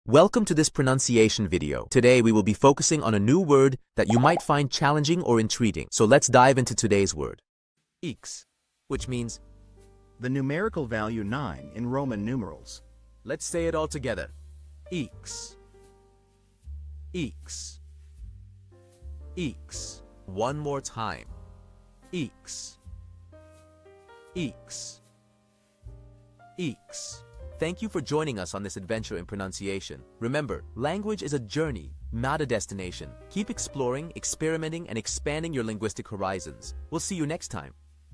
Welcome to this pronunciation video. Today we will be focusing on a new word that you might find challenging or intriguing. So let's dive into today's word. X, which means the numerical value 9 in Roman numerals. Let's say it all together. X. X. X. One more time. X. X. X. Thank you for joining us on this adventure in pronunciation. Remember, language is a journey, not a destination. Keep exploring, experimenting, and expanding your linguistic horizons. We'll see you next time.